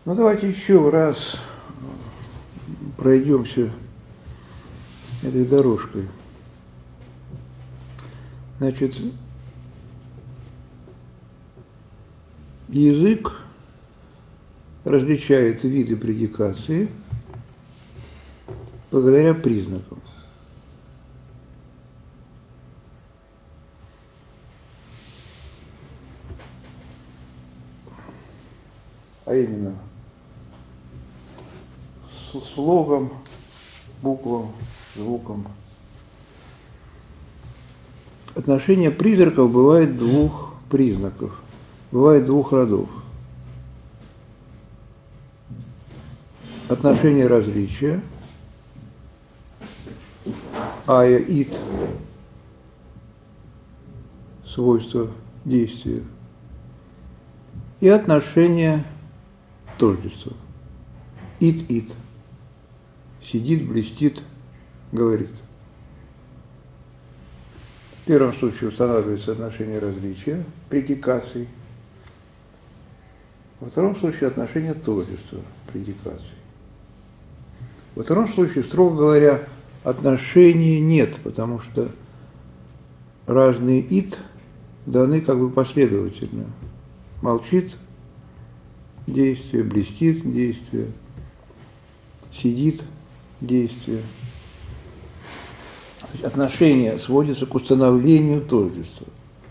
Ну, давайте еще раз пройдемся этой дорожкой. Значит, язык различает виды предикации благодаря признакам. А именно слогом, буквам, звуком. Отношение призраков бывает двух признаков, бывает двух родов. Отношение различия, ая, ит, свойства действия, и отношение тождества. Ит, сидит, блестит, говорит. В первом случае устанавливается отношение различия, предикаций. Во втором случае отношение тождества, предикаций. Во втором случае, строго говоря, отношений нет, потому что разные ит даны как бы последовательно. Молчит действие, блестит действие, сидит действие. Отношение сводится к установлению тождества.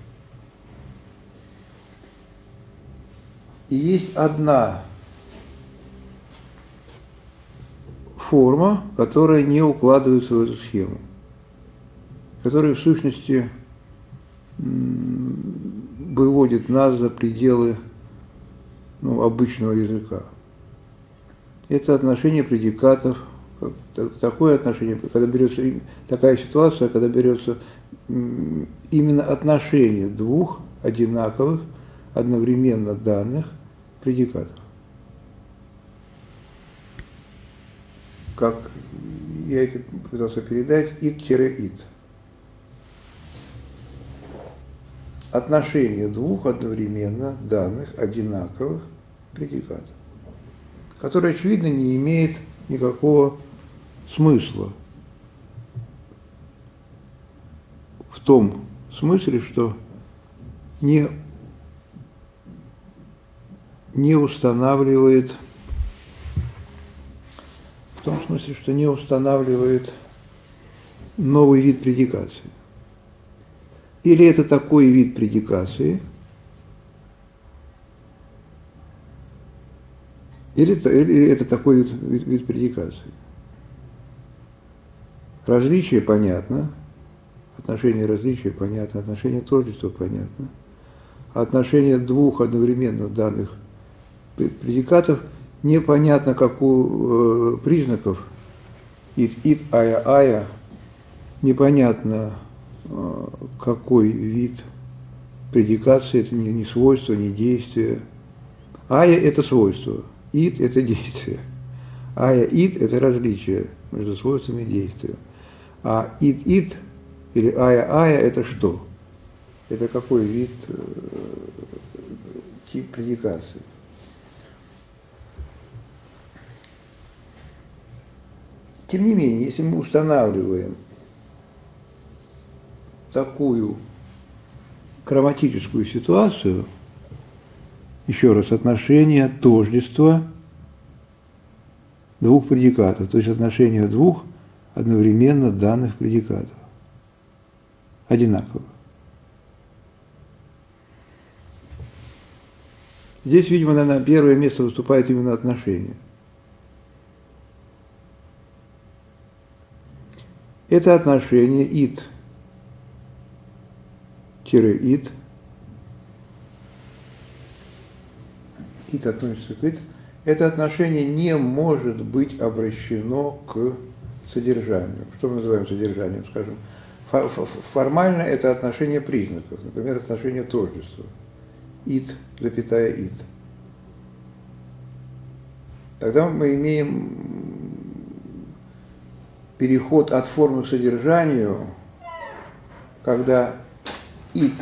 И есть одна форма, которая не укладывается в эту схему, которая в сущности выводит нас за пределы обычного языка. Это отношение предикатов, такое отношение, когда берется такая ситуация, когда берется именно отношение двух одинаковых, одновременно данных предикатов. Как я это пытался передать, ит-ит. Отношение двух одновременно данных одинаковых предикатов, которое, очевидно, не имеет никакого смысла в том смысле, что не устанавливает, новый вид предикации. Или это такой вид предикации, или это такой вид предикации. Различие понятно, отношение различия понятно, отношение тождества понятно, а отношение двух одновременно данных предикатов непонятно, как у признаков ит, ая, непонятно, какой вид предикации, это не свойство, не действие. Ая – это свойство, ит – это действие. Ая, ит – это различие между свойствами и действием. А ит или ая – это что? Это какой вид, тип предикации? Тем не менее, если мы устанавливаем такую грамматическую ситуацию, еще раз, отношение тождества двух предикатов, то есть отношение двух одновременно данных предикатов, одинаковых. Здесь, видимо, на первое место выступает именно отношение. Это отношение ит, ит относится к ит, это отношение не может быть обращено к содержанию. Что мы называем содержанием, скажем? Формально это отношение признаков, например, отношение тождества. Ит, запятая ит. Тогда мы имеем переход от формы к содержанию, когда ит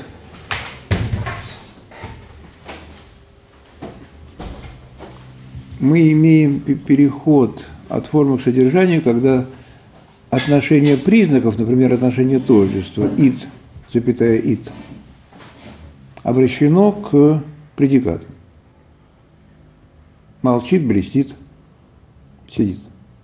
мы имеем переход от формы к содержанию, когда отношение признаков, например, отношение тождества, ид, запятая ид, обращено к предикату. Молчит, блестит, сидит.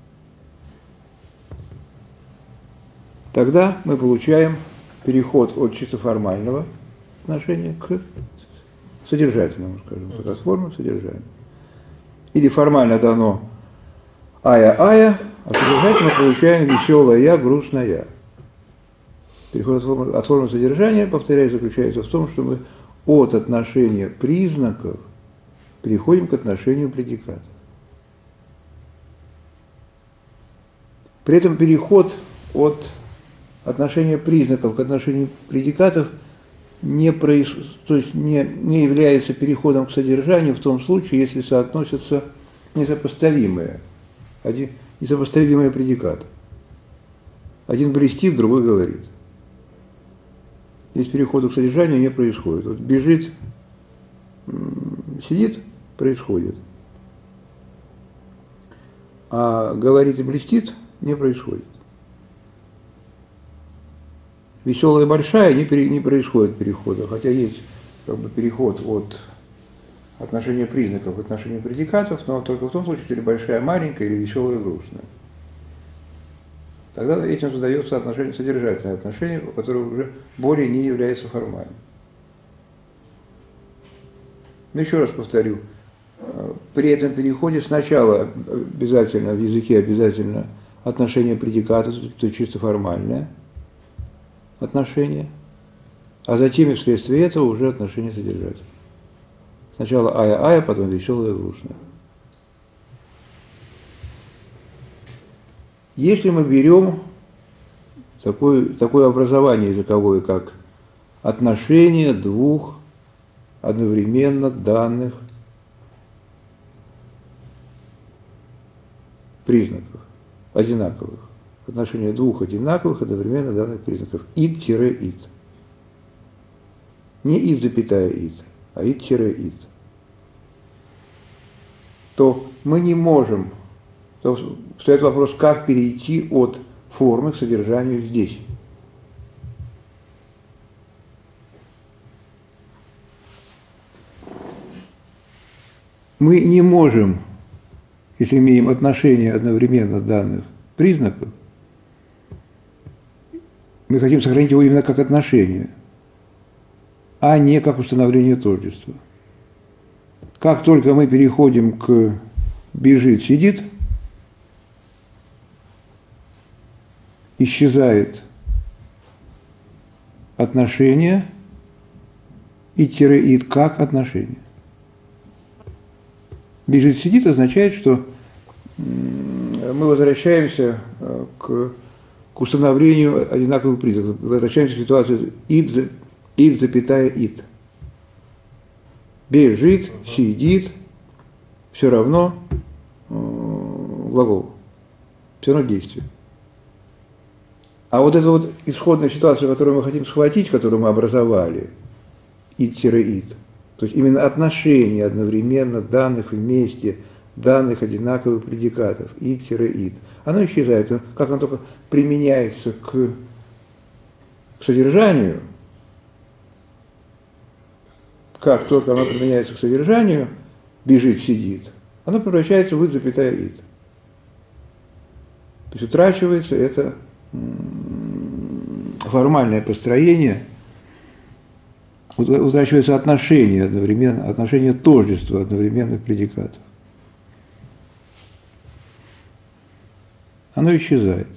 Тогда мы получаем переход от чисто формального отношения к содержательному, скажем так, от формы к содержанию. Или формально дано ая-ая, а содержательно мы получаем веселое я, грустное я. Переход от формы содержания, повторяю, заключается в том, что мы от отношения признаков переходим к отношению предикатов. При этом переход от отношения признаков к отношению предикатов то есть не является переходом к содержанию в том случае, если соотносятся несопоставимые предикаты. Один блестит, другой говорит. Здесь перехода к содержанию не происходит. Вот бежит, сидит, происходит. А говорит и блестит не происходит. Веселая большая не происходит перехода, хотя есть как бы переход от отношения признаков к отношению предикатов, но только в том случае, если большая маленькая или веселая грустная. Тогда этим задается отношение, содержательное отношение, которое уже более не является формальным. Но еще раз повторю, при этом переходе сначала обязательно в языке обязательно отношение предиката, то есть чисто формальное отношение, а затем и вследствие этого уже отношение содержательное. Сначала ая-ая, потом веселая грустная. Если мы берем такое образование языковое, как отношение двух одновременно данных признаков, одинаковых, отношение двух одинаковых одновременно данных признаков, ид-ид. Не ид, запятая ид, а ид-ид. То мы не можем, то встает вопрос, как перейти от формы к содержанию здесь. Мы не можем, если имеем отношение одновременно данных признаков, мы хотим сохранить его именно как отношение, а не как установление тождества. Как только мы переходим к бежит, сидит, исчезает отношение и ид как отношение. Бежит, сидит означает, что мы возвращаемся к установлению одинаковых признаков. Возвращаемся к ситуации ид, запятая ид. Бежит, сидит, все равно глагол, все равно действие. А вот эта вот исходная ситуация, которую мы хотим схватить, которую мы образовали, ид-ид, то есть именно отношение одновременно данных вместе, данных одинаковых предикатов, ид-ид, оно исчезает. Как оно только применяется к содержанию, как только оно применяется к содержанию, бежит, сидит, оно превращается в ид, запятая ид. То есть утрачивается это формальное построение, утрачивается отношение одновременно, отношение тождества одновременных предикатов. Оно исчезает.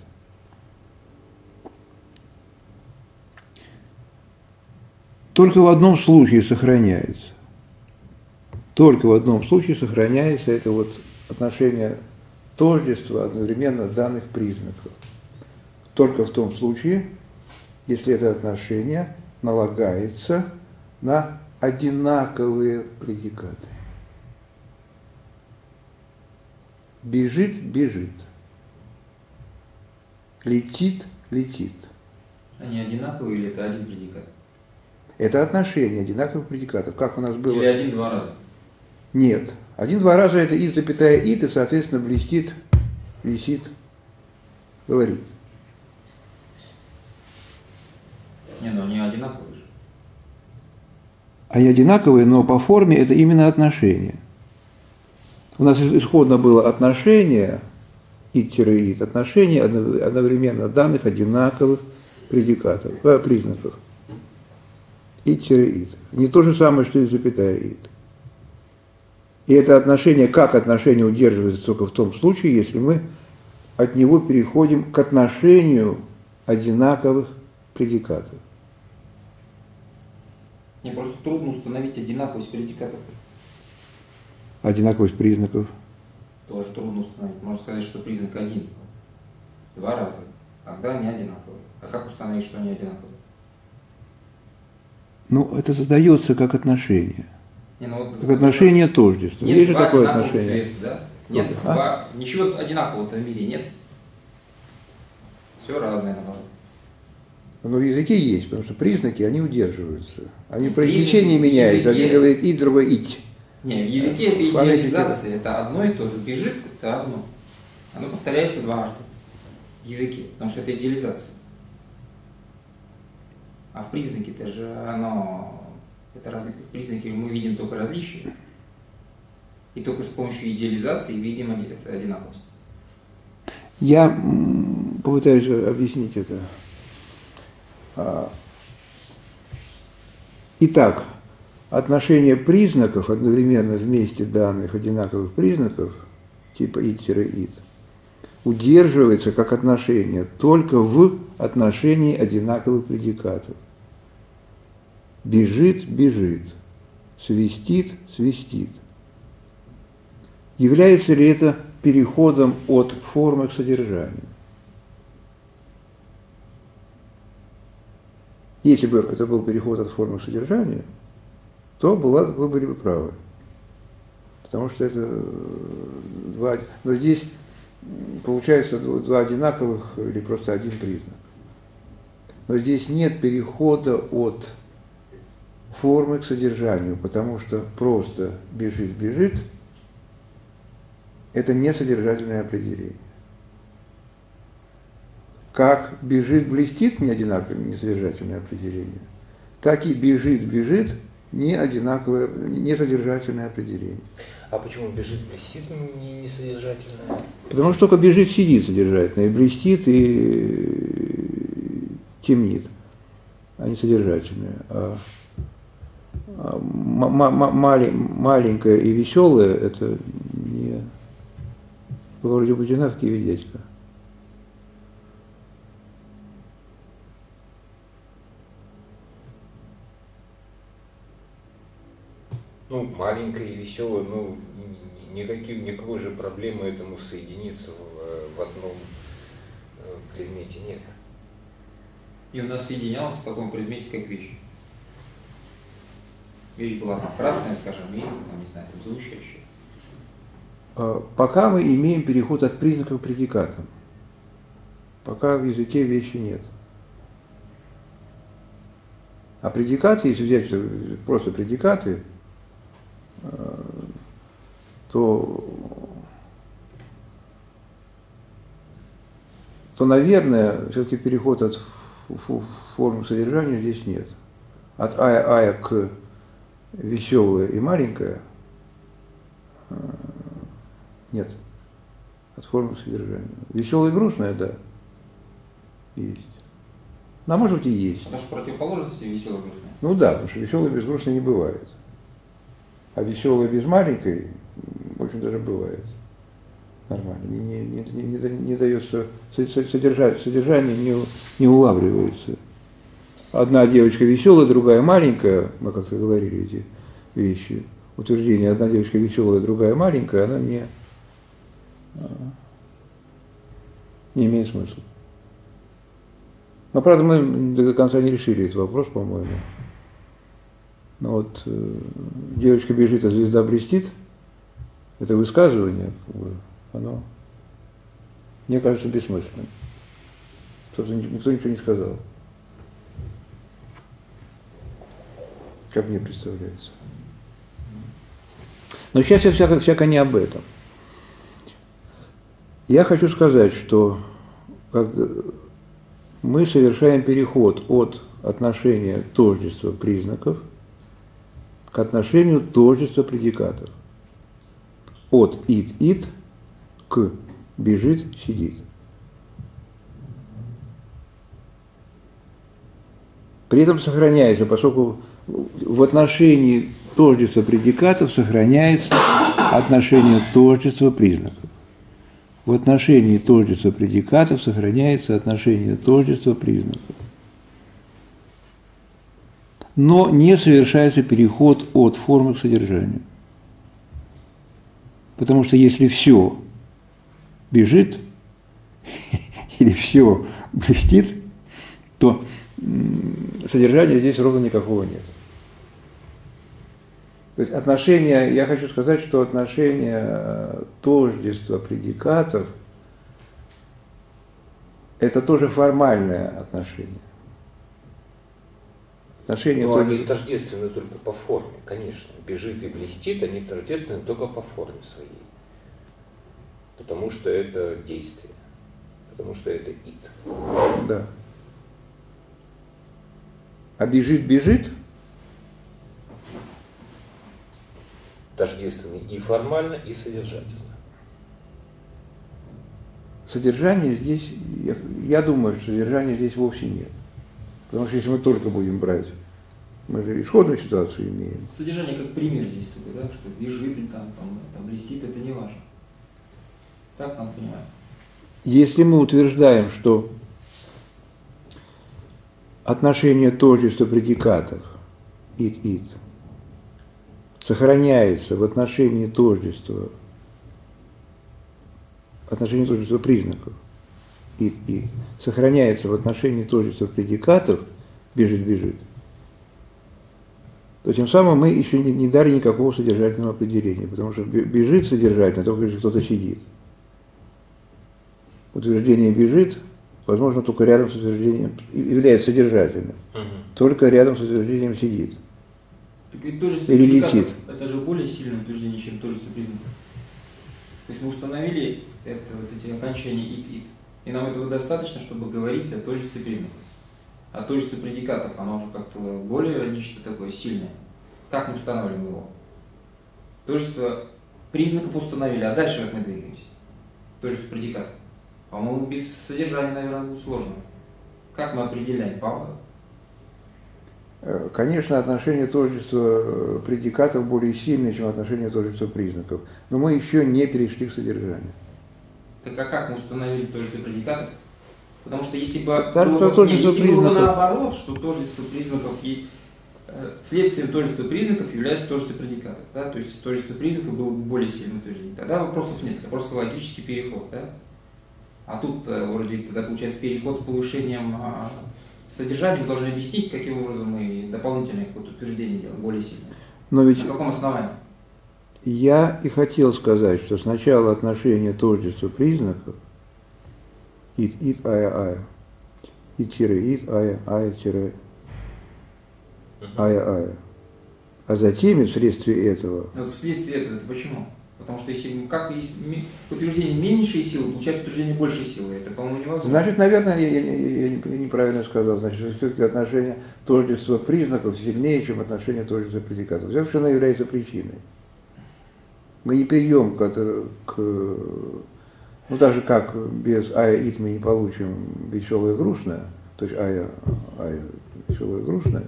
Только в одном случае сохраняется. Только в одном случае сохраняется это вот отношение тождества одновременно данных признаков. Только в том случае, если это отношение налагается на одинаковые предикаты. Бежит, бежит. Летит, летит. Они одинаковые или это один предикат? Это отношение одинаковых предикатов. Как у нас было... Или один-два раза? Нет. Один-два раза это ид, запятая ид, и, соответственно, блестит, висит, говорит. Не, ну они одинаковые же. Они одинаковые, но по форме это именно отношение. У нас исходно было отношение, ид-ид, отношение одновременно данных одинаковых предикатов, признаков. Ид-ид. Не то же самое, что и запятая ид. И это отношение, как отношение удерживается только в том случае, если мы от него переходим к отношению одинаковых предикатов. Мне просто трудно установить одинаковость предикатов. Одинаковость признаков. Тоже трудно установить. Можно сказать, что признак один. Два раза. Когда они одинаковые. А как установить, что они одинаковые? Ну, это задается как отношение. Не, ну вот, Как отношение тождества. Нет Есть же два такое одинаковых отношение. цвета, да? Нет, ничего одинакового в мире нет. Все разное, наоборот. Но в языке есть, потому что признаки, они удерживаются. Они И произнесение признаки в меняется. языке- Один говорит и, другой ить. Не, в языке это Фонетика. идеализация, это одно и то же. Бежит это одно. Оно повторяется дважды в языке, потому что это идеализация. А в признаке это же в признаке мы видим только различия. И только с помощью идеализации видим одинаковость. Я попытаюсь объяснить это. Итак, отношение признаков одновременно вместе данных одинаковых признаков, типа ид-ид, удерживается как отношение только в отношении одинаковых предикатов. Бежит, бежит, свистит, свистит. Является ли это переходом от формы к содержанию? Если бы это был переход от формы к содержанию, то вы были бы правы. Потому что это два... Но здесь получается два одинаковых или просто один признак. Но здесь нет перехода от формы к содержанию, потому что просто бежит, бежит – это не содержательное определение. Как бежит, блестит не одинаковое, не содержательное определение, так и бежит, бежит не одинаковое, не содержательное определение. А почему бежит, блестит не содержательное? Потому что только бежит, сидит содержательное, и блестит, и темнит, а не содержательное. Маленькое и веселое – это не вроде Будинавки и Ведетька. Ну, маленькое и веселое, ну, никакой же проблемы этому соединиться в одном предмете нет. И у нас соединялось в таком предмете, как вещь. Вещь была там красная, скажем, и, там, не знаю, там, звучащая. Пока мы имеем переход от признаков к предикатам. Пока в языке вещи нет. А предикаты, если взять просто предикаты, то, наверное, все-таки переход от формы к содержанию здесь нет. От ая к веселое и маленькое нет. От формы к содержанию. Веселое и грустное, да, есть. Ну, а может быть и есть. Потому что противоположности весело грустная. Ну да, потому что веселое без грустной не бывает. А веселое без маленькой очень даже бывает. Нормально. Не дается содержание не улавливается. Одна девочка веселая, другая маленькая, мы как-то говорили эти вещи, утверждение, одна девочка веселая, другая маленькая, она не имеет смысла. Но, правда, мы до конца не решили этот вопрос, по-моему. Но вот девочка бежит, а звезда блестит, это высказывание, оно, мне кажется, бессмысленным. Никто ничего не сказал. Как мне представляется. Но сейчас я всяко не об этом. Я хочу сказать, что мы совершаем переход от отношения тождества признаков к отношению тождества предикатов. От ит к бежит, сидит. При этом сохраняется, поскольку в отношении тождества предикатов сохраняется отношение тождества признаков. В отношении тождества предикатов сохраняется отношение тождества признаков. Но не совершается переход от формы к содержанию. Потому что если все бежит или все блестит, то содержания здесь ровно никакого нет. То есть отношение, я хочу сказать, что отношение тождества предикатов – это тоже формальное отношение. Но они тождественны только по форме, конечно. Бежит и блестит, они тождественны только по форме своей. Потому что это действие. Потому что это ит. Да. А бежит тождественны и формально, и содержательно. Содержание здесь, я думаю, что содержания здесь вовсе нет. Потому что если мы только будем брать, мы же исходную ситуацию имеем. Содержание как пример здесь только, да, что бежит и там блестит, это не важно. Так надо понимать. Если мы утверждаем, что отношение тождества предикатов ит сохраняется в отношении тождества признаков ит сохраняется в отношении тождества предикатов бежит, то тем самым мы еще не дали никакого содержательного определения, потому что бежит содержательно только если кто-то сидит. Утверждение бежит, возможно, только рядом с утверждением, является содержательным, только рядом с утверждением сидит. Так ведь тождество или предикатов летит. Это же более сильное утверждение, чем тождество признаков. То есть мы установили эти окончания ит. И нам этого достаточно, чтобы говорить о тождестве признаков. А тождество предикатов, оно уже как-то более нечто такое сильное. Как мы устанавливаем его? Тождество признаков установили, а дальше как мы двигаемся? Тождество предикатов. По-моему, без содержания, наверное, будет сложно. Как мы определяем, Павел? Конечно, отношение тождества предикатов более сильное, чем отношение тождества признаков. Но мы еще не перешли к содержанию. Так а как мы установили тождество предикатов? Потому что если бы было наоборот, что тождество признаков и следствием тождества признаков является тождество предикатов, да? То есть тождество признаков было бы более сильным утверждением, тогда вопросов нет, это просто логический переход. Да? А тут вроде тогда получается переход с повышением содержания, мы должны объяснить, каким образом мы дополнительное какое-то утверждение делаем, более сильное. Но ведь на каком основании? Я и хотел сказать, что сначала отношение тождества признаков ит, ая, ит, ая, ая. А затем, вследствие этого... Вот вследствие этого, это почему? Потому что если как есть утверждение меньшей силы, получается утверждение большей силы. Это, по-моему, невозможно. Значит, наверное, я неправильно сказал. Значит, все-таки отношение тождества признаков сильнее, чем отношение тождества предикатов. Это совершенно является причиной. Мы не перейдем даже как без ая ит мы не получим веселое и грустное, то есть ая веселое и грустное,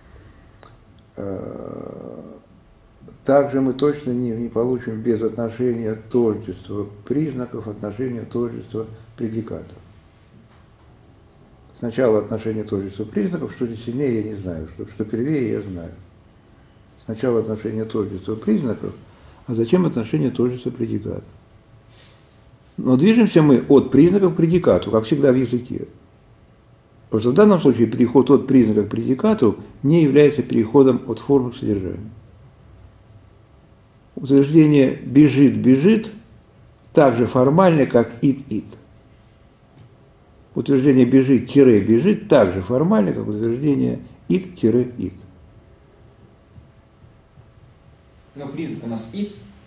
также мы точно не получим без отношения тождества признаков, отношения тождества предикатов. Сначала отношение тождества признаков, что здесь сильнее, я не знаю, что первее, я знаю. Сначала отношение тождества признаков, а затем отношение тождества предикатов. Но движемся мы от признаков к предикату, как всегда в языке. Просто в данном случае переход от признака к предикату не является переходом от формы к содержанию. Утверждение бежит так же формально, как ит. Утверждение бежит так же формально, как утверждение ит. Но признак у нас ит,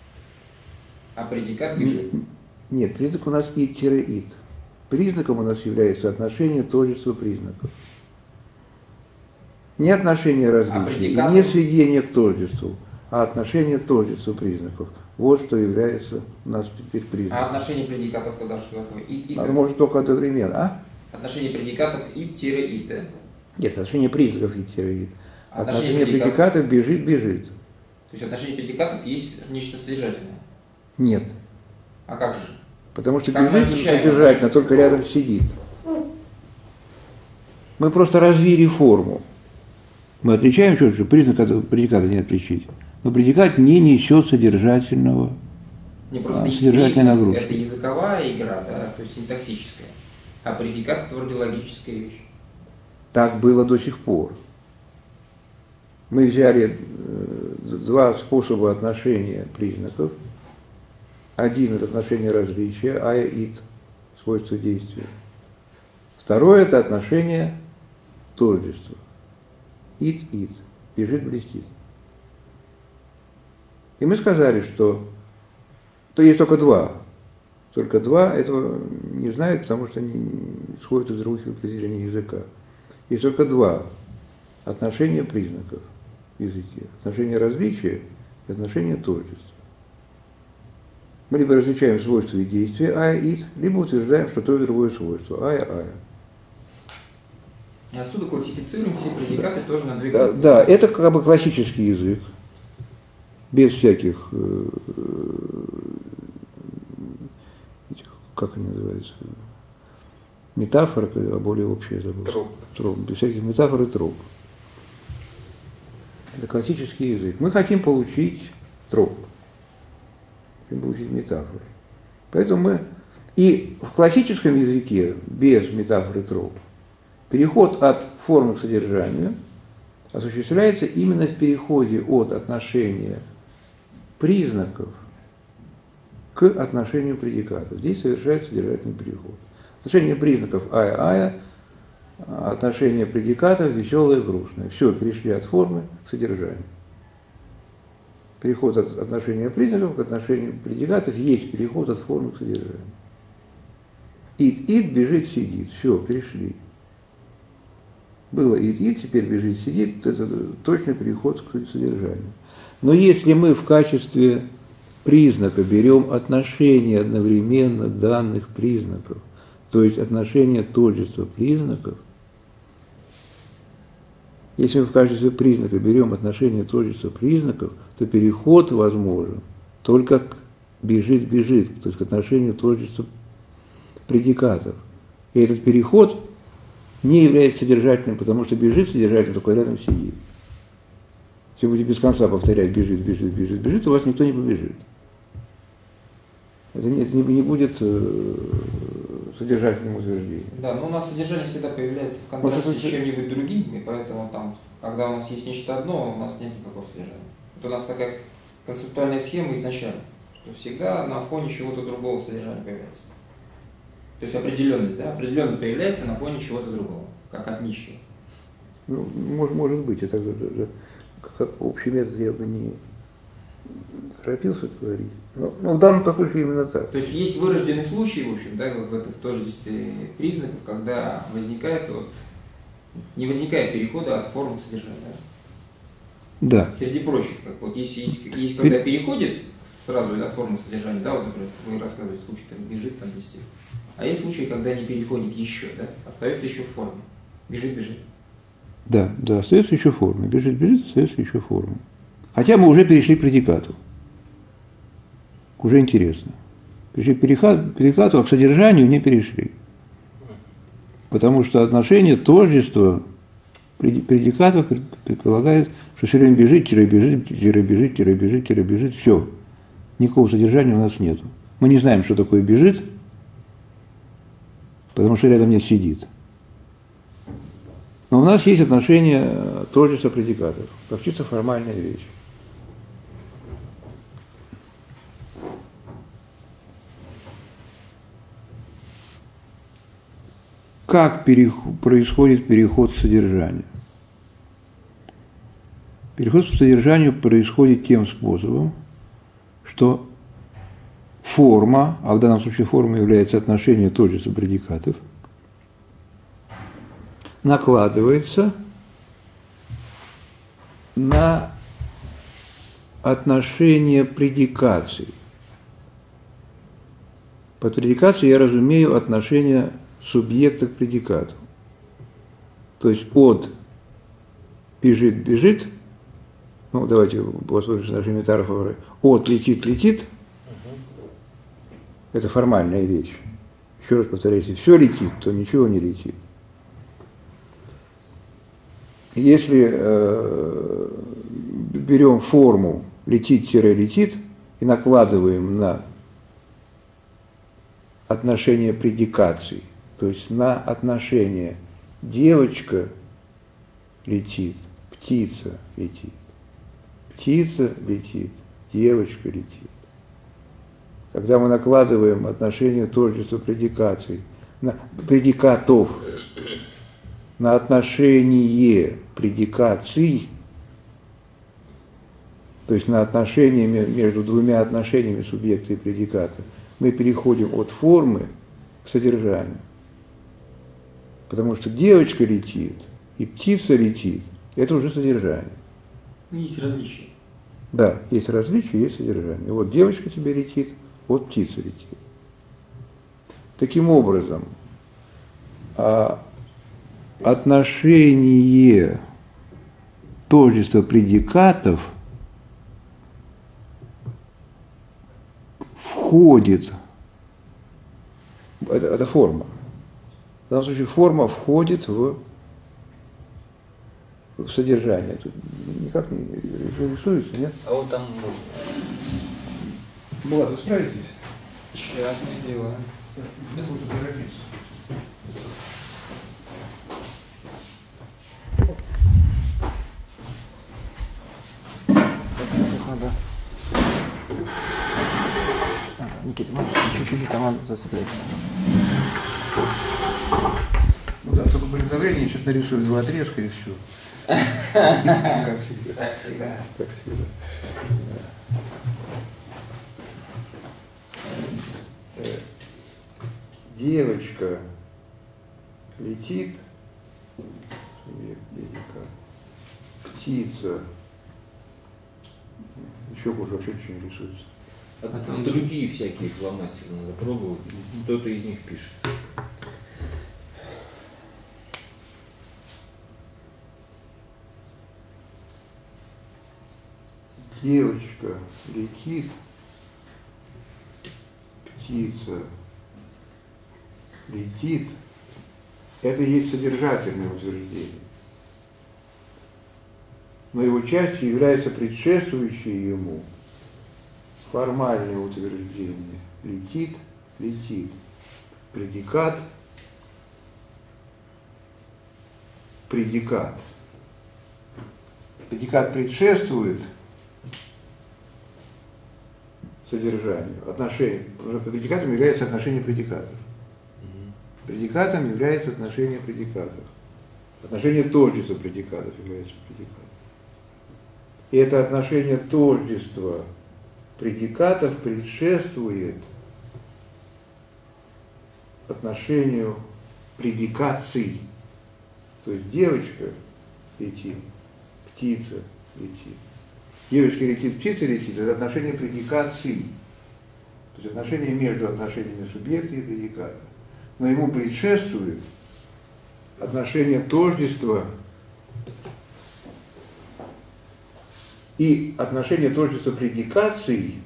А предикат бежит. Нет, признак у нас ид-ид. Признаком у нас является отношение тождества признаков. Не отношение различия, и не сведение к тождеству, а отношение тождества признаков. Вот что является у нас теперь признаком. А отношение предикатов тогда что такое? Ид-ид. Оно может только одновременно, а? Отношение предикатов ид-ид, да? Нет, отношение признаков ид-ид. Отношение предикатов бежит. То есть отношение предикатов есть нечто содержательное? Нет. А как же? Потому что как бежит содержательно, только рядом сидит. Мы просто развили форму. Мы отличаем, что же признак от предиката не отличить. Но предикат не несет содержательной нагрузки. Это языковая игра, да, то есть синтаксическая. А предикат это вроде логическая вещь. Так было до сих пор. Мы взяли два способа отношения признаков. Один – это отношение различия, ид, свойство действия. Второе – это отношение тождества. Ид, бежит, блестит. И мы сказали, что есть только два. Только два этого не знают, потому что они исходят из других определений языка. Есть только два отношения признаков в языке. Отношение различия и отношение тождества. Мы либо различаем свойства и действия ид, либо утверждаем, что то и другое свойство ая. И отсюда классифицируем все предикаты тоже на две группы. Да, это как бы классический язык, без всяких, как они называются, метафор, а более общее забыл. Троп. Без всяких метафор и троп. Это классический язык. Мы хотим получить троп, хотим получить метафоры. Поэтому мы и в классическом языке без метафоры троп переход от формы к содержанию осуществляется именно в переходе от отношения признаков к отношению предикатов. Здесь совершается содержательный переход. Отношение признаков ая, отношение предикатов веселое и грустное. Все, перешли от формы к содержанию. Переход от отношения признаков к отношению предикатов есть переход от формы к содержанию. Ид, бежит, сидит. Все, перешли. Было ид, теперь бежит, сидит. Это точный переход к содержанию. Но если мы в качестве признака берем отношение одновременно данных признаков, то есть отношение тождества признаков, если мы в качестве признака берем отношение тождества признаков, то переход возможен только к бежит, то есть к отношению тождества предикатов. И этот переход не является содержательным, потому что бежит содержательно, только рядом сидит. Если вы будете без конца повторять бежит, у вас никто не побежит. Это не будет содержательным утверждением. Да, но у нас содержание всегда появляется в контрасте с чем-нибудь другим, и поэтому там, когда у нас есть нечто одно, у нас нет никакого содержания. Это у нас такая концептуальная схема изначально, что всегда на фоне чего-то другого содержания появляется. То есть определенность, да, определенность появляется на фоне чего-то другого, как отличие. Ну, может быть, это как общий метод я бы не торопился говорить. Но в данном случае именно так. То есть есть вырожденный случай, в общем, да, в тождестве признаков, когда возникает не возникает перехода от формы к содержанию. Да. Среди прочих, как вот есть когда переходит сразу от формы к содержанию, да, вот, например, вы рассказывали случай, там бежит, там блестит. А есть случаи, когда не переходит еще, да, остается еще в форме. Бежит. Да, остается еще в форме. Бежит, остается еще в форме. Хотя мы уже перешли к предикату. Уже интересно. Перешли к предикату, а к содержанию не перешли. Потому что отношение тождества предикатов предполагает, что все время бежит, все. Никакого содержания у нас нету. Мы не знаем, что такое бежит, потому что рядом нет сидит. Но у нас есть отношение тождества предикатов, как чисто формальная вещь. Как происходит переход к содержанию? Переход к содержанию происходит тем способом, что форма, а в данном случае форма является отношение тождества предикатов, накладывается на отношение предикаций. Под предикацией я разумею отношение субъекта к предикату. То есть от бежит, ну давайте воспользуемся нашей метафорой, от летит, это формальная вещь. Еще раз повторяю, если все летит, то ничего не летит. Если берем форму летит-летит и накладываем на отношение предикаций, то есть на отношение девочка летит, птица летит, девочка летит. Когда мы накладываем отношение тождества предикаций, предикатов на отношение предикаций, то есть на отношение между двумя отношениями субъекта и предиката, мы переходим от формы к содержанию. Потому что девочка летит и птица летит, это уже содержание. Есть различия. Да, есть различия, есть содержание. Вот девочка тебе летит, вот птица летит. Таким образом, отношение тождества предикатов входит, это форма. В данном случае форма входит в содержание. Тут никак не рисуется, нет? А вот там можно. Булат, вы справитесь? Сейчас мы сделаем. Я буду торопиться. Надо. Никита, чуть-чуть там зацепляется. Ну да, только при давлении что-то нарисую два отрезка и все. Как всегда. Так всегда. Как всегда. Девочка летит, птица, еще хуже вообще ничего не рисуется. А там другие всякие фломастеры надо пробовать, кто-то из них пишет. Девочка летит, птица летит. Это и есть содержательное утверждение. Но его частью является предшествующее ему формальное утверждение. Летит, летит. Предикат, предикат. Предикат предшествует содержанию, отношению. Предикатом является отношение предикатов. Предикатом является отношение предикатов. Отношение тождества предикатов является предикатом. И это отношение тождества предикатов предшествует отношению предикаций. То есть девочка летит, птица летит. Девочка летит, птица летит, это отношение предикаций. То есть отношение между отношениями субъекта и предиката. Но ему предшествует отношение тождества и отношение тождества предикаций,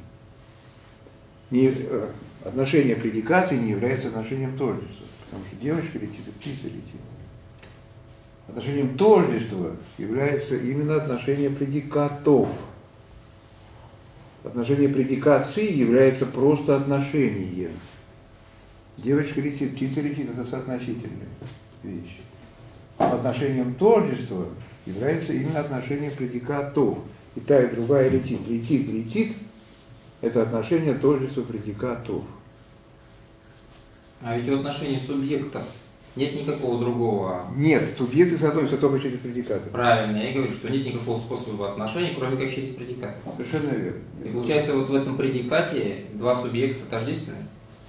отношение предикаций не является отношением тождества, потому что девочка летит и птица летит. Отношением тождества является именно отношение предикатов. Отношение предикаций является просто отношением. Девочка летит, птица летит, это соотносительные вещи. Отношением тождества является именно отношение предикатов. И та, и другая летит. Летит, летит, это отношение тождества предикатов. А ведь у отношения субъектов Нет никакого другого. Нет, субъекты соотносятся только через предикаты. Правильно, я и говорю, что нет никакого способа отношений, кроме как через предикат. Совершенно верно. И получается, вот в этом предикате два субъекта тождественны?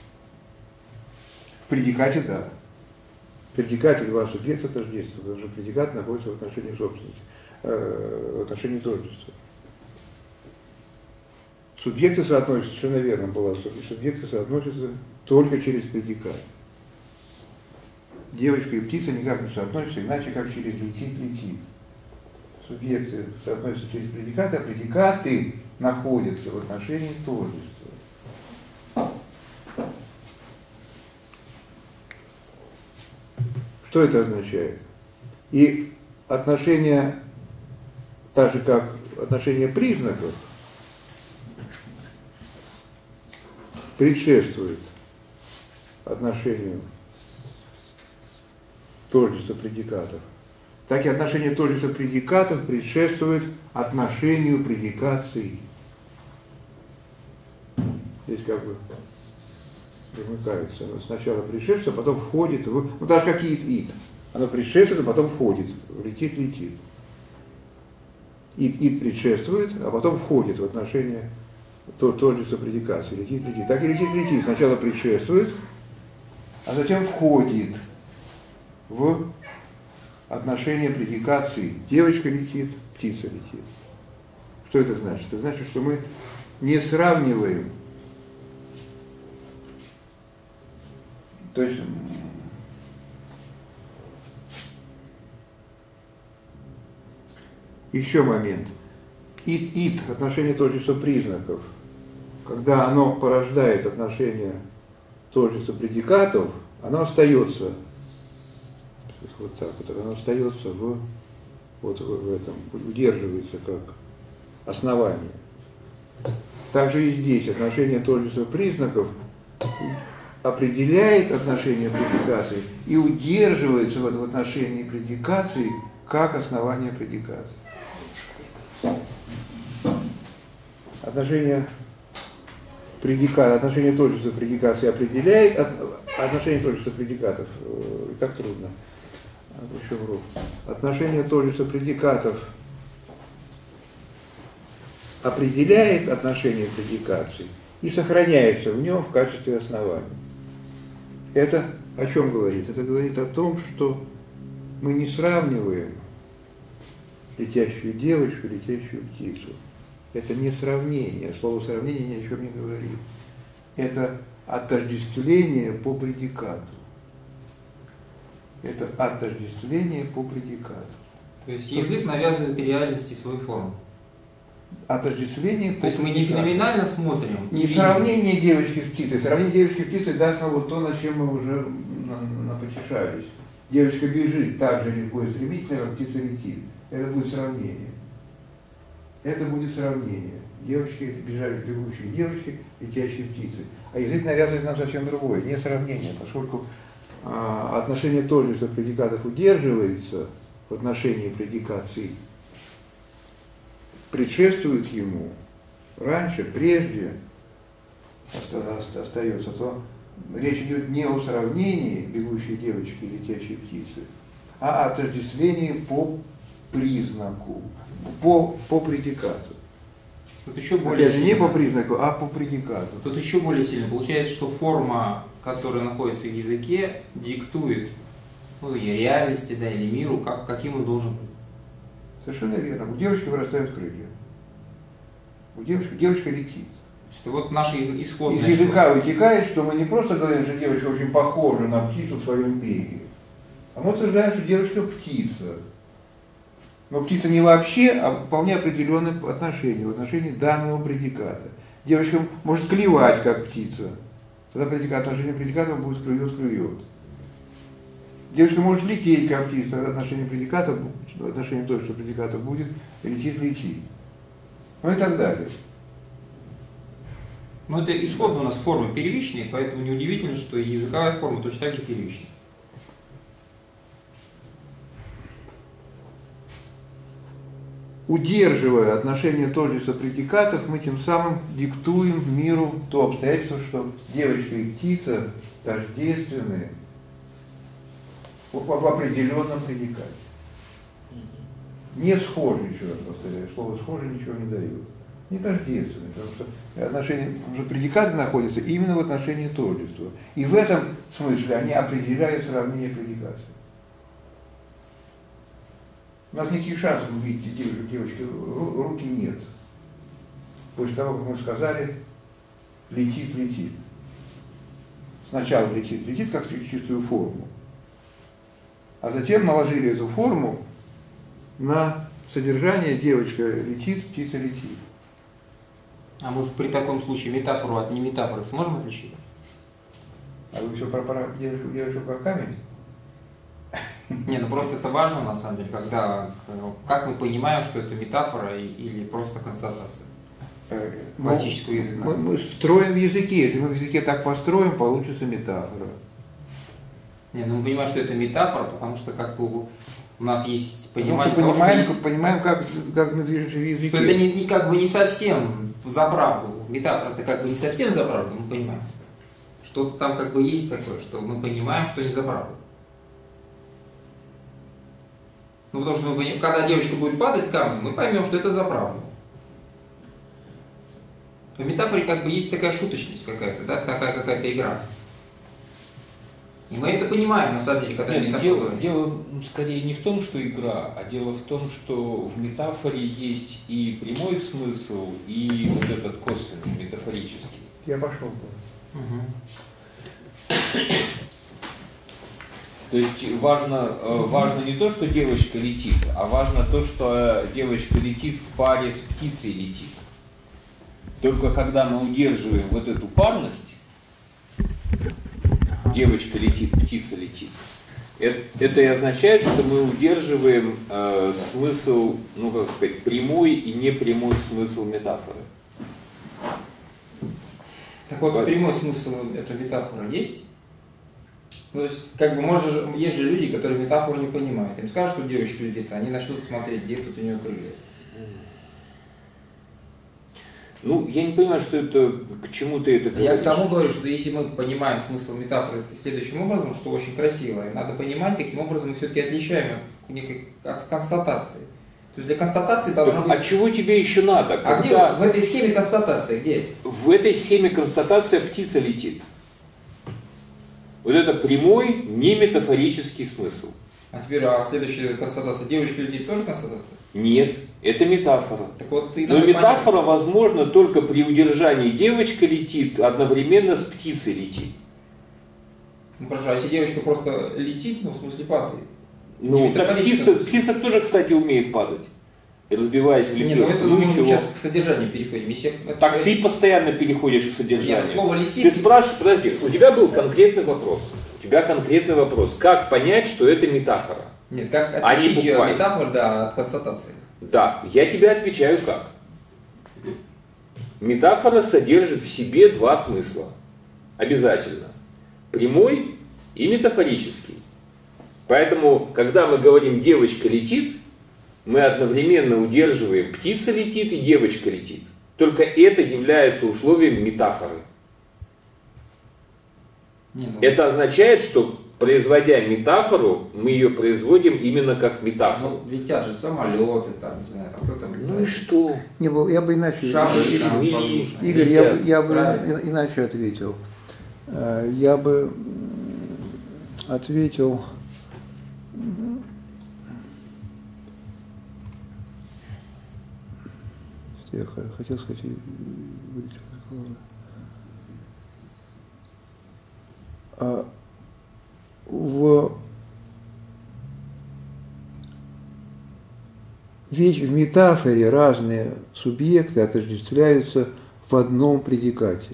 В предикате да. В предикате два субъекта тождественны, потому что предикат находится в отношении собственности, в отношении тождества. Субъекты соотносятся, совершенно верно было, субъекты соотносятся только через предикат. Девочка и птица никак не соотносятся, иначе как через летит. Субъекты соотносятся через предикаты, а предикаты находятся в отношении тождества. Что это означает? И отношения, так же как отношения признаков, предшествует отношению тождества предикатов, так и отношение тождества предикатов предшествует отношению предикаций. Здесь как бы замыкается. Оно сначала предшествует, а потом входит в... Ну, даже как ит. Оно предшествует, а потом входит. Летит. Ит предшествует, а потом входит в отношение тождества предикации. Летит. Так и летит. Сначала предшествует, а затем входит в отношение предикации. Девочка летит, птица летит. Что это значит? Это значит, что мы не сравниваем. То есть еще момент. Ит, отношение тождества признаков, когда оно порождает отношение тождества предикатов, оно остается вот так вот, оно остается в этом, удерживается как основание. Также и здесь отношение тождества признаков определяет отношение предикации и удерживается в отношении предикации как основание предикации. Отношение тождества предикации определяет, отношение тождества предикатов, и так трудно. Еще вру. Отношение тождества предикатов определяет отношение предикации и сохраняется в нем в качестве основания. Это о чем говорит? Это говорит о том, что мы не сравниваем летящую девочку и летящую птицу. Это не сравнение. Слово сравнение ни о чем не говорит. Это отождествление по предикату. Это отождествление по предикату. То есть язык навязывает реальности свою форму. Отождествление по предикату. То есть мы не феноменально смотрим. Не сравнение девочки с птицей. Сравнение девочки с птицей даст нам вот то, над чем мы уже напотешались. Девочка бежит так же легко и стремительно, как птица летит. Это будет сравнение. Это будет сравнение. Девочки, бегущие девочки, летящие птицы. А язык навязывает нам совсем другое, не сравнение, поскольку отношение тождества предикатов удерживается в отношении предикаций, предшествует ему раньше, прежде остается, то речь идет не о сравнении бегущей девочки и летящей птицы, а о отождествлении по признаку, по предикату. Тут еще более опять же, не по признаку, а по предикату. Тут еще более сильно. Получается, что форма, которая находится в языке, диктует и реальности, да, или миру, каким он должен быть. Совершенно верно. У девочки вырастают крылья. Девочка летит. Вот наша исходная... Из языка вытекает, что мы не просто говорим, что девочка очень похожа на птицу в своем беге, а мы утверждаем, что девочка птица. Но птица не вообще, а вполне определенное отношение, в отношении данного предиката. Девочка может клевать, как птица. Тогда предикат, отношение предиката будет клюет. Девочка может лететь, как птица, тогда отношение предиката, отношение того, что предиката будет летит. Ну и так далее. Но это исходно у нас формы первичные, поэтому неудивительно, что и языковая форма точно так же первичная. Удерживая отношение тождества предикатов, мы тем самым диктуем миру то обстоятельство, что девочка и птица тождественны в определенном предикате. Не схожий, еще раз повторяю, слово схожий ничего не дает. Не тождественный, потому что отношения, уже предикаты находятся именно в отношении тождества. И в этом смысле они определяют сравнение предикаций. У нас никаких шансов увидеть девочки руки нет. После того, как мы сказали, летит. Сначала летит как чистую форму, а затем наложили эту форму на содержание девочка летит, птица летит. А мы при таком случае метафору от не метафоры сможем отличить? А вы все про девушку как камень? Не, ну просто это важно на самом деле, когда, как мы понимаем, что это метафора или просто констатация классического языка. Мы строим в языке, если мы в языке так построим, получится метафора. Не, ну мы понимаем, что это метафора, потому что как-то у нас есть понимание того, понимаем, как мы движемся в языке. Что это не как бы не совсем за правду. Метафора это как бы не совсем за правду, мы понимаем. Что-то там как бы есть такое, что мы понимаем, что не за правду. Ну потому что когда девочка будет падать камнем, мы поймем, что это за правду. В метафоре как бы есть такая шуточность какая-то, да, такая какая-то игра. И мы это понимаем, на самом деле, когда метафора... Дело скорее не в том, что игра, а дело в том, что в метафоре есть и прямой смысл, и вот этот косвенный, метафорический. Я пошел. То есть важно не то, что девочка летит, а важно то, что девочка летит в паре с птицей летит. Только когда мы удерживаем вот эту парность, девочка летит, птица летит, это и означает, что мы удерживаем смысл, ну как сказать, прямой и непрямой смысл метафоры. Так вот, прямой смысл этой метафоры есть? Ну, то есть, как бы, есть же люди, которые метафору не понимают. Им скажут, что девочка летит, они начнут смотреть, где тут у нее крылья. Ну, я не понимаю, что это, к чему ты это говоришь. Я к тому говорю, что если мы понимаем смысл метафоры следующим образом, что очень красиво, надо понимать, каким образом мы все-таки отличаем от констатации. То есть для констатации должна быть... А чего тебе еще надо? А где в этой схеме констатация? Где? В этой схеме констатация птица летит. Вот это прямой, не метафорический смысл. А теперь следующая констатация. Девочка летит тоже констатация? Нет, это метафора. Так вот, но метафора возможна только при удержании девочка летит, одновременно с птицей летит. Ну хорошо, а если девочка просто летит, ну в смысле падает? Ну, так птица тоже, кстати, умеет падать, разбиваясь в лепешку. Ну мы сейчас к содержанию переходим. Так ты постоянно переходишь к содержанию. Нет, слово летит. Ты спрашиваешь, подожди, у тебя был конкретный вопрос. Как понять, что это метафора? Нет, как отличить метафору, да, от констатации? Да, я тебе отвечаю как. Метафора содержит в себе два смысла. Обязательно. Прямой и метафорический. Поэтому, когда мы говорим «девочка летит», мы одновременно удерживаем «птица летит» и «девочка летит». Только это является условием метафоры. Это означает, что, производя метафору, мы ее производим именно как метафору. Ну, летят же самолеты, там, не знаю, там кто там. Ну и что? Я бы иначе... Игорь, я бы иначе ответил. Я бы ответил... Я хотел сказать... Ведь в метафоре разные субъекты отождествляются в одном предикате,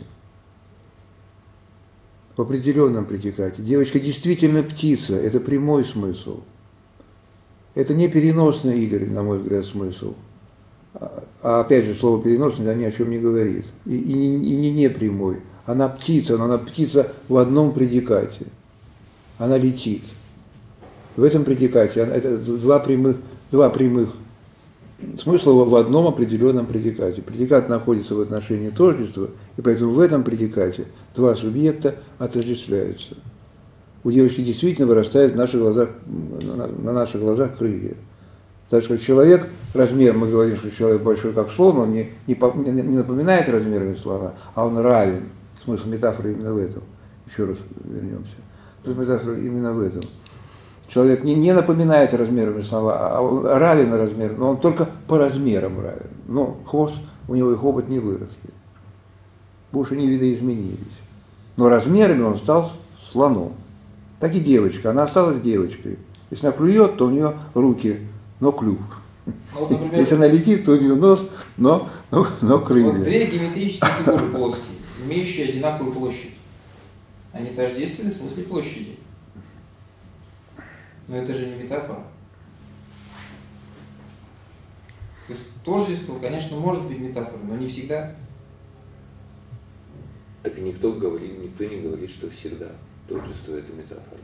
в определенном предикате. Девочка действительно птица, это прямой смысл. Это не переносный, Игорь, на мой взгляд, смысл. А опять же, слово переносный да, ни о чем не говорит. И не прямой. Она птица, но она птица в одном предикате. Она летит. В этом предикате это два прямых смысла в одном определенном предикате. Предикат находится в отношении тождества, и поэтому в этом предикате два субъекта отождествляются. у девочки действительно вырастают на наших глазах крылья. Так что человек, размер, мы говорим, что человек большой как слон, он не напоминает размерами слона, а он равен. Смысл метафоры именно в этом. Еще раз вернемся. Метафора именно в этом. Человек не напоминает размерами слона, а он равен размерам, но он только по размерам равен. Но хвост у него и хобот не выросли. Больше они видоизменились. Но размерами он стал слоном. Так и девочка, она осталась девочкой. Если она клюет, то у нее руки, но клюв. Вот, например, если она летит, то у нее нос, но крылья. Вот две геометрические фигуры плоские, имеющие одинаковую площадь. Они тождественны в смысле площади. Но это же не метафора. То есть тождество, конечно, может быть метафорой, но не всегда. Так и никто не говорит, что всегда тождество это метафора.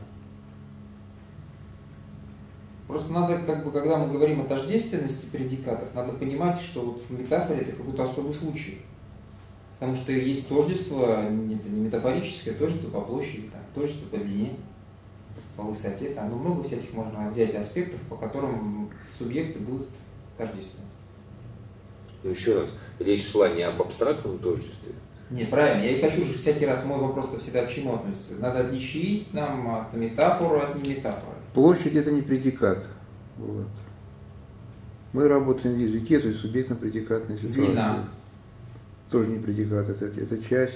Просто надо, когда мы говорим о тождественности предикатов, надо понимать, что вот в метафоре это какой-то особый случай. Потому что есть тождество, не метафорическое, тождество по площади, тождество по длине, по высоте. Там много всяких можно взять аспектов, по которым субъекты будут тождественны. Но еще раз, речь шла не об абстрактном тождестве. Не, правильно, я и хочу же всякий раз, мой вопрос-то всегда к чему относится. Надо отличить нам от метафоры от неметафоры. Площадь это не предикат. Вот. Мы работаем в языке, то есть субъектно-предикатной ситуации. Длина. Тоже не предикат, это часть.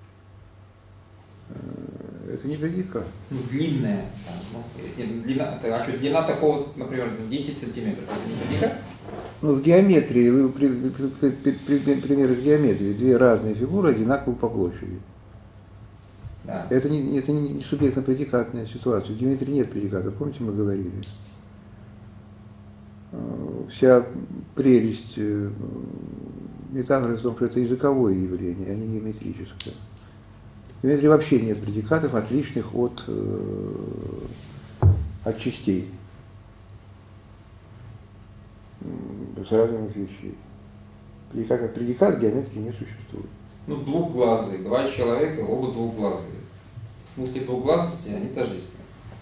Это не предикат. Ну, длинная. Длина, а что, длина такого, например, 10 сантиметров, это не предикат? Ну, в геометрии, пример из геометрии, две разные фигуры одинаковы по площади. Да. Это не субъектно-предикатная ситуация. В геометрии нет предиката, помните, мы говорили? Вся прелесть метафоры в том, что это языковое явление, а не геометрическое. В геометрии вообще нет предикатов, отличных от частей. С разных вещей. Предикат в геометрии не существует. Ну, двухглазые, два человека, оба двухглазые. В смысле двухглазости они тождественны.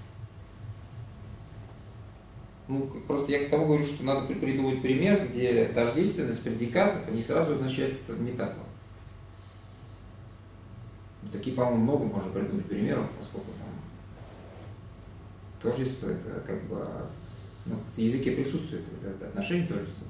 Ну, просто я к тому говорю, что надо придумать пример, где тождественность предикатов не сразу означает метафору. Такие, по-моему, много можно придумать примеров, поскольку там тождество это в языке присутствует, это отношение тождества.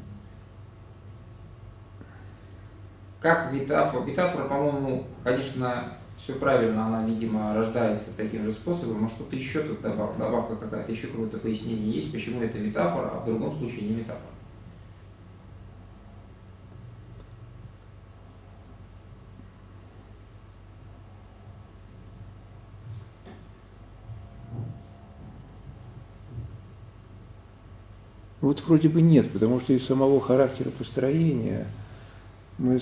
Как метафора? Метафора, по-моему, конечно, все правильно, она, видимо, рождается таким же способом, но что-то еще тут добавка какая-то, еще какое-то пояснение есть, почему это метафора, а в другом случае не метафора. Вот вроде бы нет, потому что из самого характера построения мы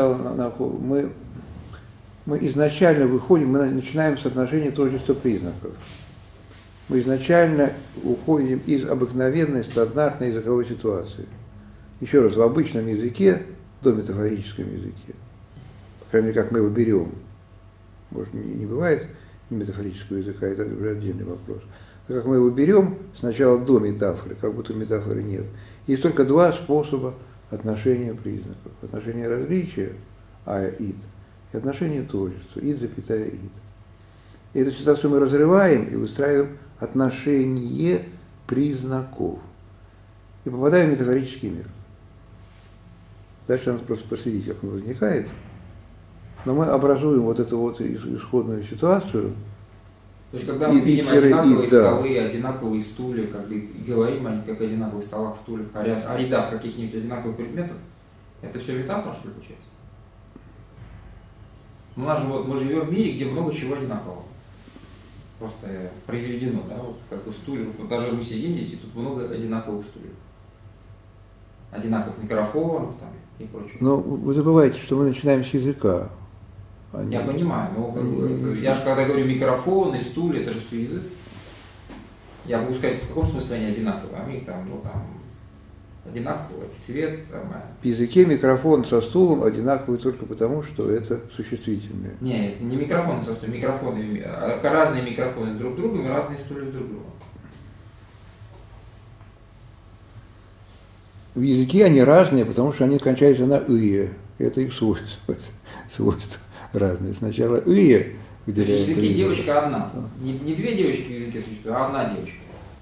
изначально выходим, мы начинаем с отношения тождества признаков. Мы изначально уходим из обыкновенной стандартной языковой ситуации. Еще раз, в обычном языке, дометафорическом языке, по крайней мере, как мы его берем, может, не бывает не метафорического языка, это уже отдельный вопрос. Но как мы его берем сначала до метафоры, как будто метафоры нет. Есть только два способа отношения признаков. Отношение различия, ид, и отношение тождества, ид, запятая, ид. И эту ситуацию мы разрываем и выстраиваем отношение признаков. И попадаем в метафорический мир. Дальше надо просто проследить, как он возникает. Но мы образуем вот эту вот исходную ситуацию. То есть, когда мы видим одинаковые столы, одинаковые стулья, и говорим о них как о одинаковых столах, стульях, о рядах каких-нибудь одинаковых предметов, это все метафора, что ли, получается? Мы живем в мире, где много чего одинакового. Просто произведено, да, вот как бы стулья. Вот даже мы сидим здесь, и тут много одинаковых стульев. Одинаковых микрофонов там и прочего. Но вы забываете, что мы начинаем с языка. Я понимаю, но я же когда говорю микрофон и стулья, это же все язык. Я могу сказать, в каком смысле они одинаковые, а мы одинаковый цвет. В языке микрофон со стулом одинаковый только потому, что это существительное. Нет, это не микрофон со стулом, микрофоны, разные микрофоны друг с другом и разные стулья друг с другом. В языке они разные, потому что они кончаются на «ые». Это их свойства разные. Сначала «ые», где в языке девочка одна. Не две девочки в языке существуют, а одна девочка.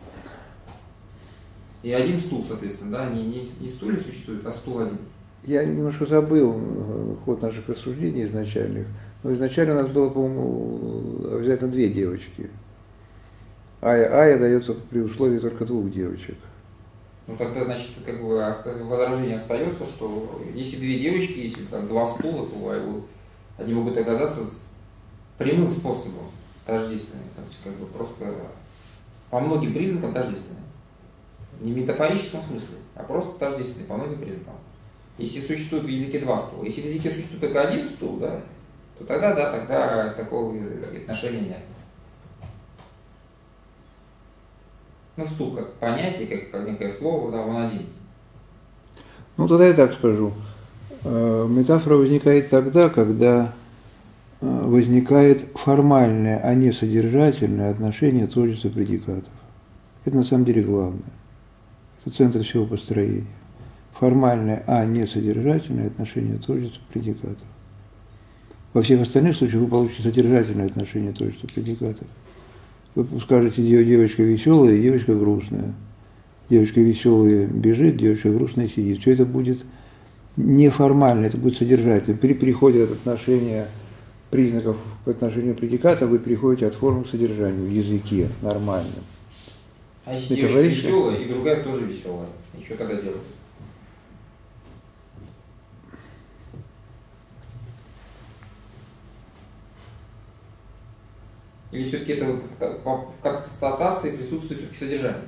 И один стул, соответственно, да, не стулья существует, а стул один. Я немножко забыл ход наших рассуждений изначальных, но изначально у нас было, по-моему, обязательно две девочки. Ая дается при условии только двух девочек. Ну тогда, значит, как бы возражение остается, что если две девочки, если там два стула, то они могут оказаться прямым способом тождественными, то есть как бы просто по многим признакам тождественными. Не в метафорическом смысле, а просто тождественные по многим признакам. Если существует в языке два стула, если в языке существует только один стул, да, то тогда такого отношения нет. Ну, стул как понятие, как некое слово, да, он один. Ну, тогда я так скажу. Метафора возникает тогда, когда возникает формальное, а не содержательное отношение тождества предикатов. Это на самом деле главное. Это центр всего построения. Формальное, а не содержательное отношение тождества предикатов. Во всех остальных случаях вы получите содержательное отношение тождества предикатов. Вы скажете, девочка веселая и девочка грустная. Девочка веселая бежит, девочка грустная сидит. Все это будет неформально, это будет содержательно. При переходе от отношения признаков к отношению предиката вы переходите от формы к содержанию в языке нормальном. А если девочка веселая и другая тоже веселая, и что тогда делать? Или все-таки это в констатации присутствует все-таки содержание?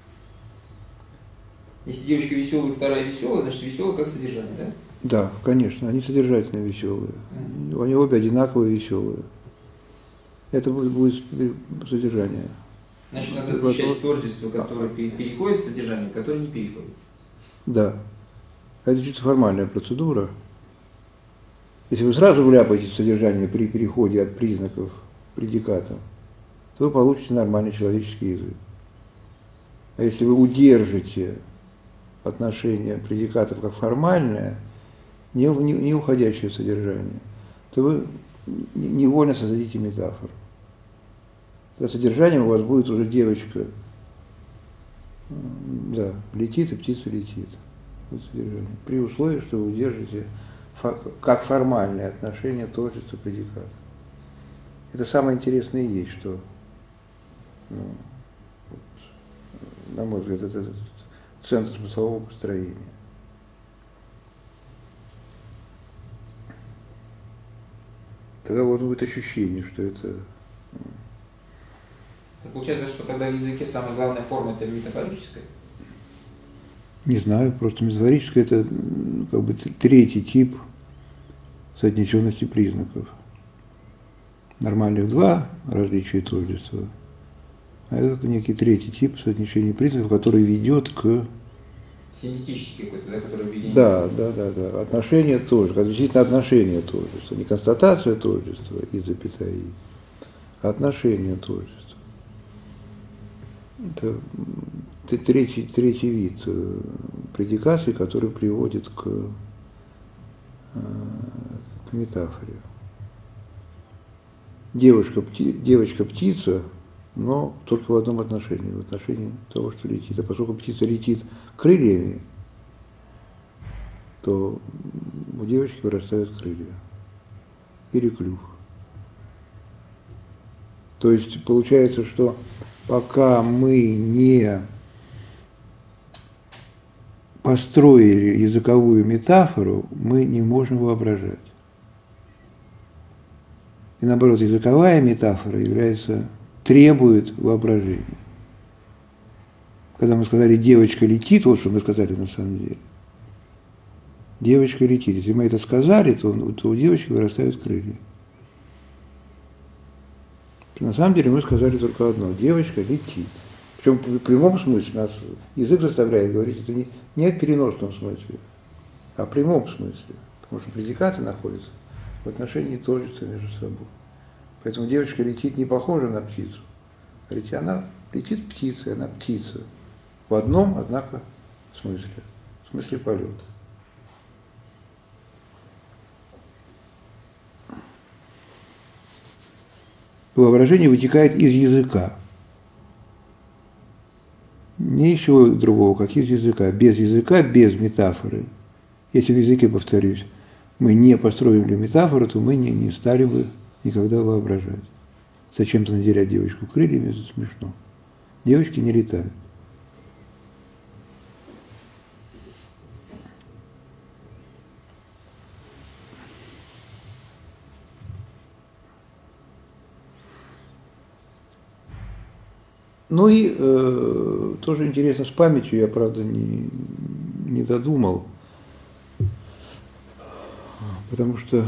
Если девочка веселая и вторая веселая, значит веселая как содержание, да? Да, конечно, они содержательно веселые. Они обе одинаково веселые. Это будет содержание. Значит, надо отличать тождество, которое переходит в содержание, которое не переходит. Да. Это чисто формальная процедура. Если вы сразу вляпаетесь в содержание при переходе от признаков предикатов, то вы получите нормальный человеческий язык. А если вы удержите отношение предикатов как формальное, не уходящее в содержание, то вы невольно создадите метафору. За содержанием у вас будет уже девочка, да, летит и птица летит. Вот содержание. При условии, что вы удержите как формальное отношение тождества предиката. Это самое интересное и есть, что, на мой взгляд, это центр смыслового построения. Тогда вот будет ощущение, что это... Получается, что тогда в языке самая главная форма это метафорическая? Не знаю, просто метафорическая это как бы третий тип соотнесенности признаков. Нормальных два различия тождества, а это некий третий тип соотнесения признаков, который ведет к... Синтетический какой-то, да, который объединяет? Да. Отношение тождества, относительно отношения тождества. Не констатация тождества и запятая, а отношение тождества. Это третий вид предикации, который приводит к метафоре. Девочка-птица, но только в одном отношении, в отношении того, что летит. А поскольку птица летит крыльями, то у девочки вырастают крылья или клюв. То есть получается, что пока мы не построили языковую метафору, мы не можем воображать. И наоборот, языковая метафора требует воображения. Когда мы сказали «девочка летит», вот что мы сказали на самом деле. Девочка летит. Если мы это сказали, то у девочки вырастают крылья. На самом деле мы сказали только одно – девочка летит. Причем в прямом смысле нас язык заставляет говорить это не в переносном смысле, а в прямом смысле. Потому что предикаты находятся в отношении тождества между собой. Поэтому девочка летит не похожа на птицу. Она летит птицей, она птица. В одном, однако, смысле. В смысле полета. Воображение вытекает из языка. Ничего другого, как из языка. Без языка, без метафоры. Если в языке, повторюсь, мы не построили метафору, то мы не стали бы никогда воображать. Зачем-то наделять девочку крыльями, это смешно. Девочки не летают. Ну и тоже интересно с памятью, я, правда, не додумал, потому что,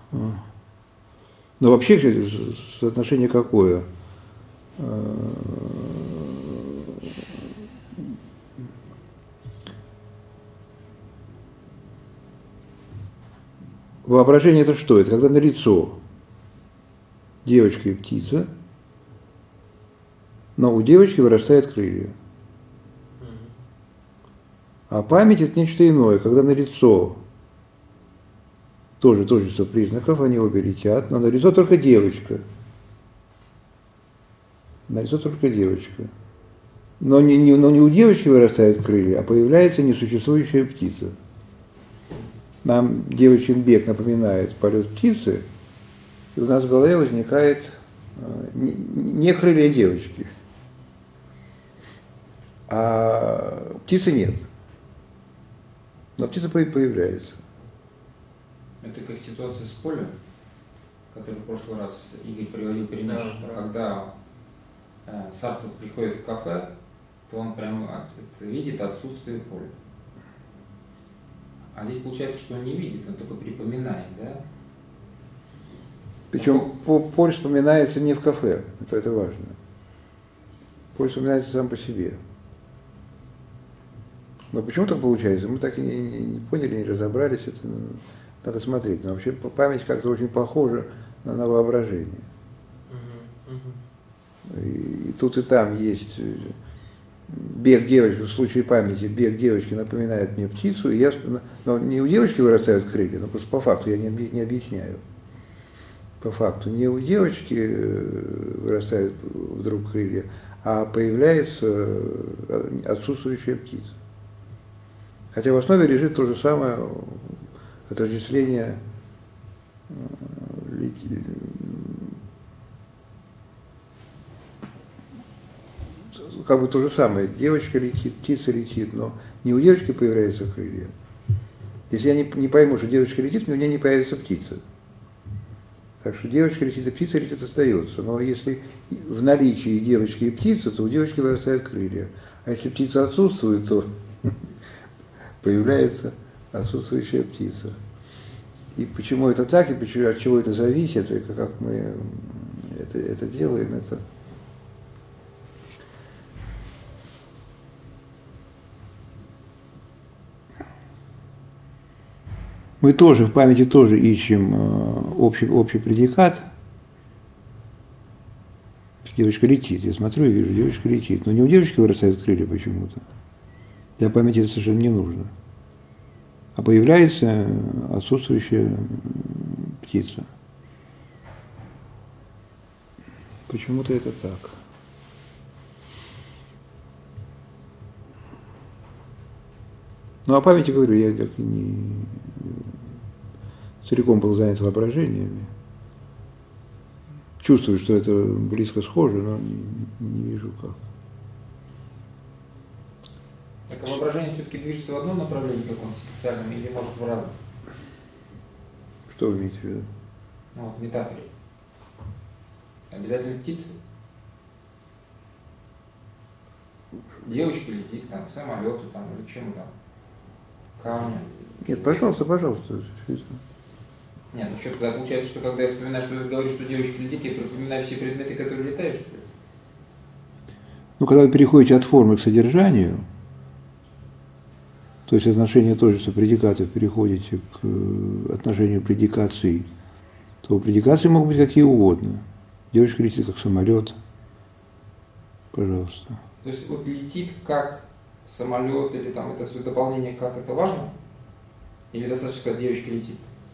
ну вообще, кстати, соотношение какое? Воображение это что? Это когда налицо девочка и птица, но у девочки вырастают крылья. А память это нечто иное, когда налицо тоже тождество признаков, они обе летят, но налицо только девочка. Налицо только девочка. Но не у девочки вырастают крылья, а появляется несуществующая птица. Нам девочкин бег напоминает полет птицы, и у нас в голове возникает не крылья девочки. А птицы нет. Но птица появляется. Это как ситуация с полем, который в прошлый раз Игорь приводил пример, что когда Сартр приходит в кафе, то он прямо видит отсутствие поля. А здесь получается, что он не видит, он только припоминает, да? Причем поле вспоминается не в кафе, это важно. Поле вспоминается сам по себе. Но почему так получается? Мы так и не поняли, не разобрались, это надо смотреть. Но вообще память как-то очень похожа на воображение. И тут и там есть бег девочки, в случае памяти, бег девочки напоминает мне птицу, и но не у девочки вырастают крылья, но просто по факту я не объясняю. По факту не у девочки вырастают вдруг крылья, а появляется отсутствующая птица. Хотя в основе лежит то же самое отождествление как бы то же самое. Девочка летит, птица летит, но не у девочки появляются крылья. Если я не пойму, что девочка летит, у меня не появится птица. Так что девочка летит, и птица летит, остается. Но если в наличии девочка и птица, то у девочки вырастают крылья. А если птица отсутствует, то появляется отсутствующая птица. И почему это так, и почему, от чего это зависит, и как мы это делаем, это... Мы тоже в памяти тоже ищем общий предикат. Девочка летит, я смотрю и вижу, девочка летит. Но не у девочки вырастают крылья почему-то. Для памяти это совершенно не нужно. А появляется отсутствующая птица. Почему-то это так. Ну, о памяти говорю, я как не целиком был занят воображениями. Чувствую, что это близко схоже, но не вижу как. Так, а воображение все-таки движется в одном направлении каком-то специальном или может в разном? Что вы имеете в виду? Ну вот, в метафоре. Обязательно птица? Девочка летит, там, к самолету, там, или к чему там? Камня. Нет, пожалуйста, пожалуйста. Нет, ну что, тогда получается, что когда я вспоминаю, что ты говоришь, что девочка летит, я припоминаю все предметы, которые летают, что ли? Ну, когда вы переходите от формы к содержанию, то есть отношение тождества предикатов переходите к отношению предикации, то предикации могут быть какие угодно. Девочка летит как самолет. Пожалуйста. То есть вот летит как самолет или там это все дополнение, как это важно? Или достаточно, когда девочка летит?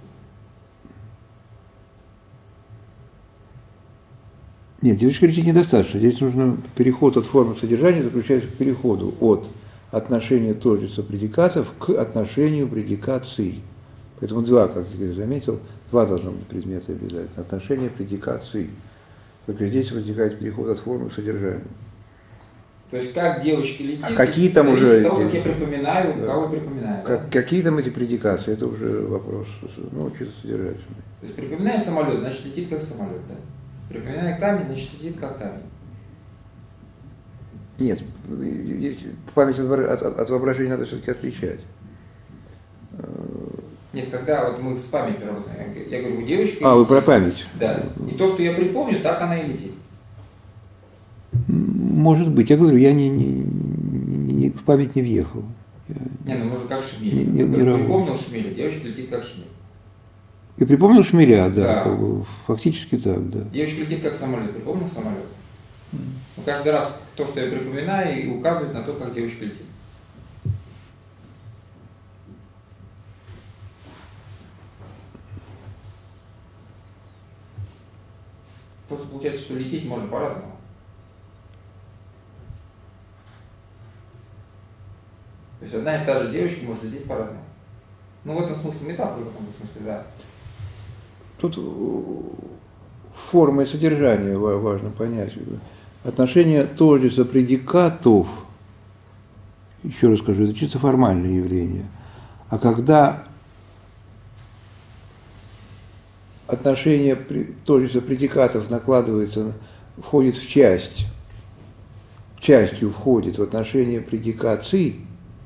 Нет, девочка летит недостаточно. Здесь нужно переход от формы к содержанию заключается в переходу от отношения тождества предикатов к отношению предикации. Поэтому два, как я заметил, два должно быть предмета обязательно. Отношение предикации. Только здесь возникает переход от формы к содержанию. То есть как девочки летит, а какие там зависит уже от того, как я припоминаю, да. кого припоминаю. Да? Какие там эти предикации, это уже вопрос, ну, чисто содержательный. То есть припоминаю самолет, значит летит как самолет, да? Припоминаю камень, значит летит как камень. Нет, память от воображения надо все-таки отличать. Нет, когда вот мы с памятью работаем, я говорю, девочка летит. Вы про память? Да. И то, что я припомню, так она и летит. Может быть, я говорю, я в память не въехал. Не, ну может как Шмель. Не припомнил Шмеля, девочка летит как Шмель. И припомнил Шмеля, да, Да. как бы, фактически так, да. Девочка летит как самолет, припомнил самолет? Но каждый раз то, что я припоминаю, и указывает на то, как девочка летит. Просто получается, что лететь можно по-разному. То есть одна и та же девочка может лететь по-разному. Ну, в этом смысле метафора, в этом смысле, да. Тут форма и содержание важно понять. Отношение тождества предикатов, еще раз скажу, это чисто формальное явление. А когда отношение тождества предикатов накладывается, входит в частью входит в отношение предикации,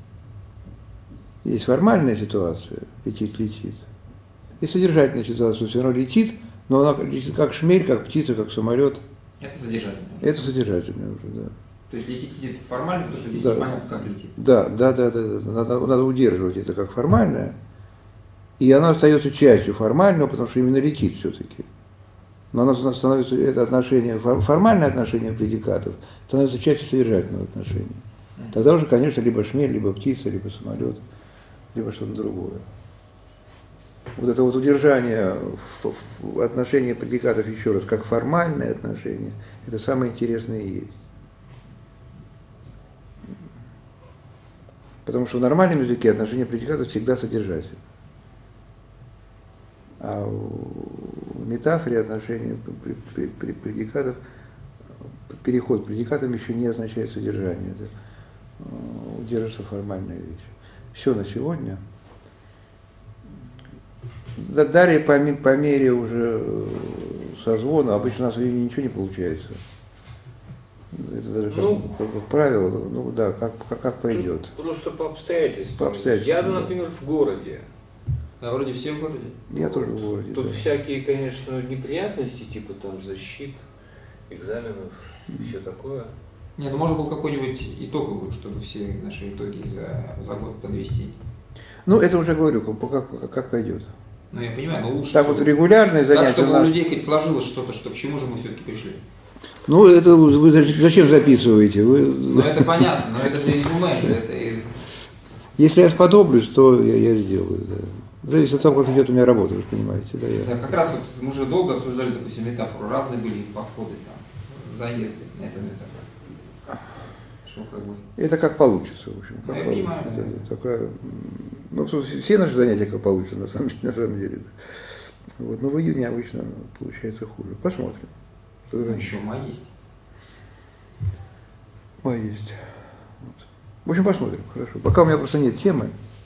есть формальная ситуация, летит. И содержательная ситуация, все равно летит, но она летит как шмель, как птица, как самолет. Это содержательное. Это содержательное уже, да. То есть летит формально, потому что здесь Да. непонятно, как летит. Да. Надо удерживать это как формальное. И она остается частью формального, потому что именно летит все-таки. Но она становится, это отношение, формальное отношение предикатов, становится частью содержательного отношения. Тогда уже, конечно, либо шмель, либо птица, либо самолет, либо что-то другое. Вот это вот удержание в отношении предикатов, еще раз, как формальное отношение, это самое интересное и есть. Потому что в нормальном языке отношение предикатов всегда содержательно. А в метафоре отношение предикатов, переход к предикатам еще не означает содержание. Это удерживается формальная вещь. Все на сегодня. Далее по мере уже созвона, обычно у нас ничего не получается. Это даже как правило, ну да, как пойдет. Просто по обстоятельствам. По обстоятельствам, Я, да. например, в городе. Да, вроде все в городе. Я тоже в городе. Тут да. всякие, конечно, неприятности, типа там защит, экзаменов, все такое. Нет, ну можно было какой-нибудь итоговый, чтобы все наши итоги за год подвести. Ну, это уже говорю, как пойдет. Ну, я понимаю, но лучше Так всего. вот регулярные занятия. Так, чтобы у нас... у людей хоть сложилось что-то, что к чему же мы все-таки пришли. Ну, это вы зачем записываете? Ну, это понятно, но это же резюме, это... Если я сподоблюсь, то я сделаю, да. Зависит от того, как идет у меня работа, вы понимаете, да. Да, как раз вот мы уже долго обсуждали, допустим, метафору, разные были подходы, там, заезды, это. Что как бы... Это как получится, в общем. Как я получится, понимаю, да, да. такая, ну, все наши занятия как получится, на самом деле. Да. Вот, но в июне обычно получается хуже. Посмотрим. Ну, еще май есть. Май есть. Вот. В общем, посмотрим, хорошо. Пока у меня просто нет темы.